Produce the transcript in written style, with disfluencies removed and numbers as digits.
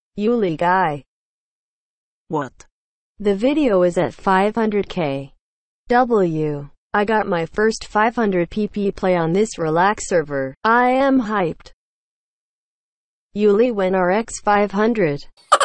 Yuli guy. What? The video is at 500k. I got my first 500 pp play on this relax server. I am hyped. Yuli win RX 500.